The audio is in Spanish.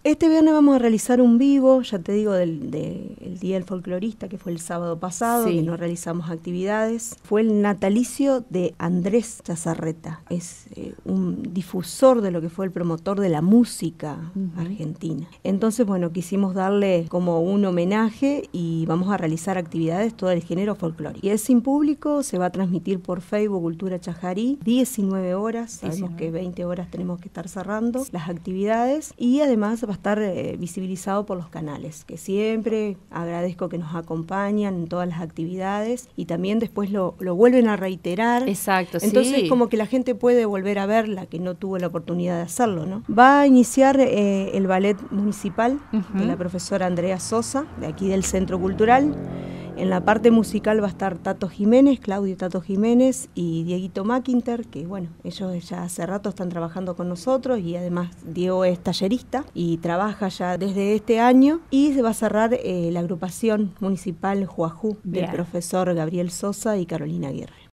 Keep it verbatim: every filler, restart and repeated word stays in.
Este viernes vamos a realizar un vivo, ya te digo, del de, el Día del Folclorista, que fue el sábado pasado, Sí. que no realizamos actividades. Fue el natalicio de Andrés Chazarreta. Es eh, un difusor de lo que fue el promotor de la música uh-huh. argentina. Entonces, bueno, quisimos darle como un homenaje y vamos a realizar actividades todo el género folclórico. Y es sin público, se va a transmitir por Facebook Cultura Chajarí, diecinueve horas, sabemos diecinueve. Que veinte horas tenemos que estar cerrando las actividades y además va a estar eh, visibilizado por los canales, que siempre agradezco que nos acompañan en todas las actividades y también después lo, lo vuelven a reiterar. Exacto, Entonces sí. como que la gente puede volver a verla, que no tuvo la oportunidad de hacerlo, ¿no? Va a iniciar eh, el ballet municipal uh-huh. de la profesora Andrea Sosa, de aquí del Centro Cultural. En la parte musical va a estar Tato Jiménez, Claudio Tato Jiménez y Dieguito McIntyre, que bueno, ellos ya hace rato están trabajando con nosotros y además Diego es tallerista y trabaja ya desde este año y se va a cerrar eh, la agrupación municipal Juajú del profesor Gabriel Sosa y Carolina Aguirre.